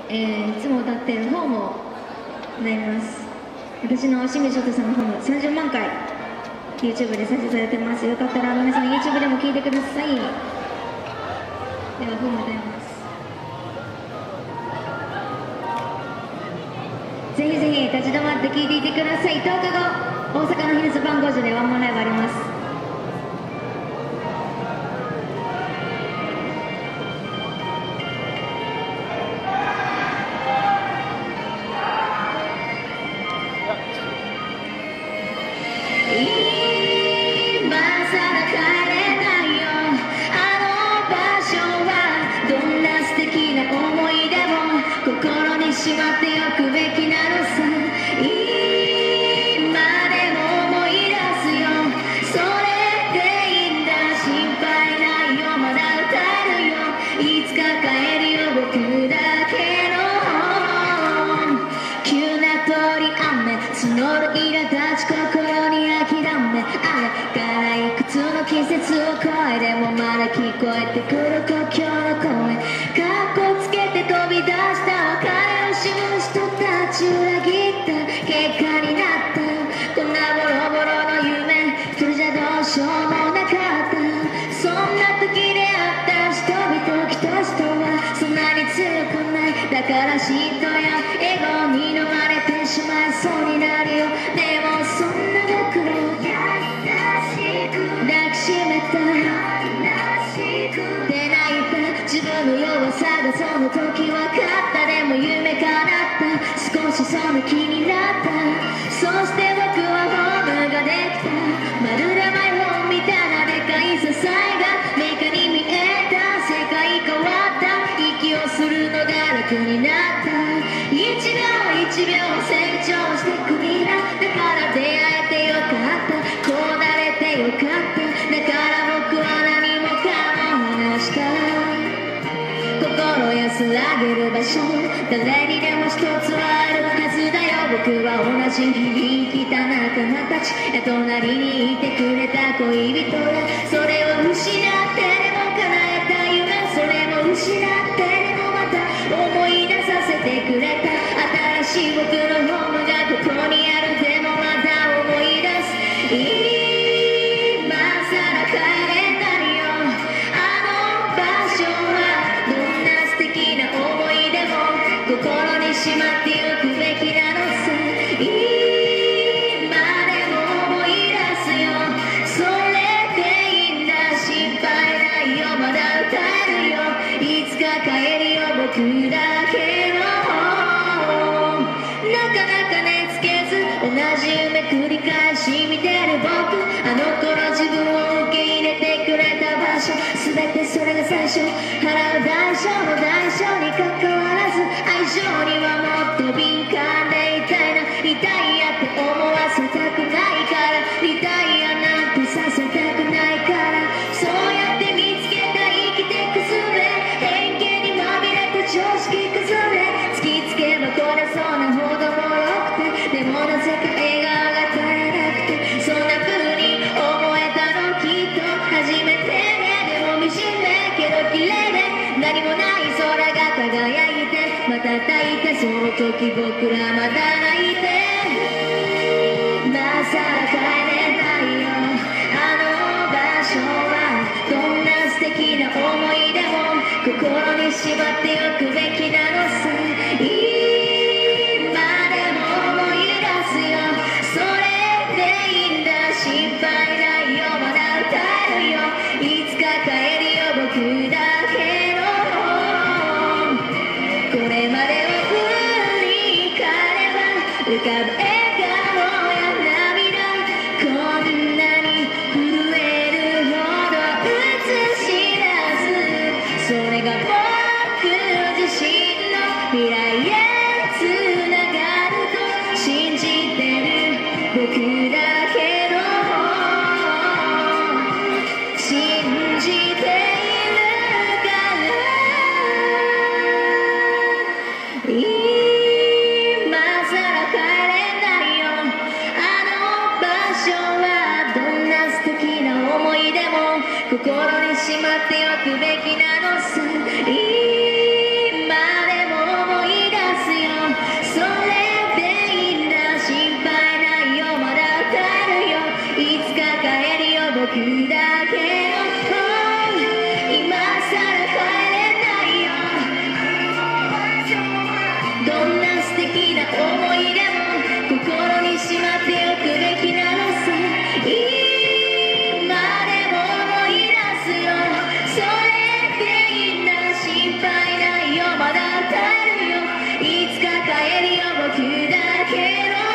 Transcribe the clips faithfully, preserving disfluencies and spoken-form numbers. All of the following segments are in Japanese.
えー、いつも歌ってる方もございます。私の清水翔太さんの方もさんじゅうまんかい YouTube で再生されてます。よかったら皆さん YouTube でも聴いてください。では本も歌います。ぜひぜひ立ち止まって聴いていてください。とおかご大阪のヒルズ番号所でワンマンライブあります。 しまっておくべきなのさ。今でも思い出すよ。それでいいんだ、心配ないよ、まだ歌えるよ。いつか帰るよ、僕だけの急な通り雨募る苛立ち心に諦め、あれからいくつの季節を超え、でもまだ聞こえてくる故郷の声。かっこつけて飛び出した別れを知る人たち裏切った結果になった。こんなボロボロの夢一人じゃどうしようもなかった。そんな時出会った人々きっと人はそんなに強くない。だから嫉妬やエゴに飲まれてしまいそうになるよ。でもそんな僕を優しく抱きしめたで泣いた自分の弱さがその時分かった。でも夢叶った少しその気になった。そして僕はホームができた。まるでマイホームみたいなでかい支えがメカに見えた。世界変わった息をするのが楽になった。一秒一秒成長してく未来だから出会えてよかった。こうなれてよかった。だから僕は何もかも話した。心安らげる場所誰にでも一つはあるはずだよ。僕は同じ日に生きた仲間たち隣にいてくれた恋人やそれを失ってでも叶えた夢それも失ってでもまた思い出させてくれた。新しい僕のホームがここにある。でもまた思い出す今さら帰れないよ。あの場所はどんな素敵な思い出も心にしまっておくべきなのさ。今でも思い出すよ。それでいいんだ、心配ないよ、まだ歌えるよ。いつか帰るよ、僕だけのなかなか寝つけず同じ夢繰り返し見てる僕。あの頃自分を受け入れてくれた場所全てそれが最初。払う代償も代償にかかわらず愛情にはもっと敏感でいたいな。リタイアって思わせたくないからリタイアなんてさせたくないから。そうやって見つけた生きてく術偏見にまみれた常識崩れ突きつけばこれそうなほどもろくてでもなぜか笑顔が絶えなくてそんな風に思えたのきっと初めてね。でも惨めけど綺麗で何もない空が輝いてまた抱いてその時僕らまた泣いて今さら帰れないよ。あの場所はどんな素敵な思い出も心にしまっておくべきなのさ。今でも思い出すよ。それでいいんだ、心配ないよ、まだ歌えるよ。いつか帰るよ、僕だけのこれまでを振り返れば浮かぶ笑顔や涙こんなに震えるほど映し出す。それが僕自身の未来へつながると信じてる僕だけの信じているから今さら帰れないよ。あの場所はどんな素敵な思い出も心にしまっておくべきなのさ。今でも思い素敵な思い出も心にしまっておくべきなのさ。今でも思い出すよ、それでいいんだ、心配ないよ、まだ当たるよ、いつか帰るよ僕だけの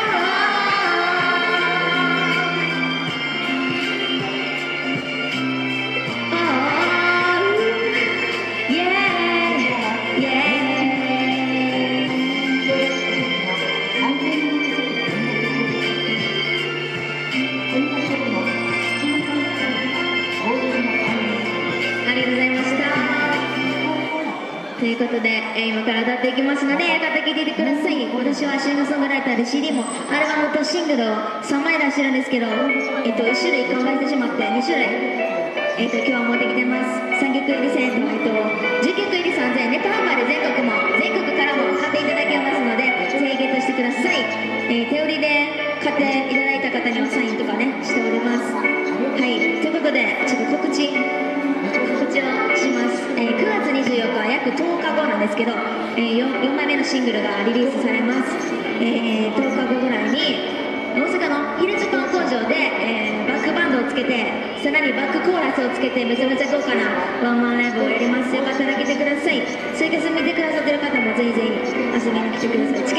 ということで、えー、今から歌っていきますので、よかったら聴いていてください。私はシンガーソングライターで シーディー もアルバムとシングルをさんまい出してるんですけど、えっと、いち種類完売してしまってに種類、えっと、今日は持ってきてます。さんきょく入りせんえんと、えっと、じゅっきょく入りさんぜんえん、ネット販売で全国も全国からも買っていただけますので、ぜひゲットしてください。えー、手売りで買っていただいた方にはサインとかねしております。はい、ということでちょっと告知告知をします。えー、くがつにじゅうよっか、約とおかごなんですけど、えー、よんまいめのシングルがリリースされます。えー、とおかごぐらいに大阪のヒルズパン工場で、えー、バックバンドをつけて、さらにバックコーラスをつけて、めちゃめちゃ豪華なワンマンライブをやります。よかったら来てください。ツイキャス見てくださってる方もぜひぜひ遊びに来てください。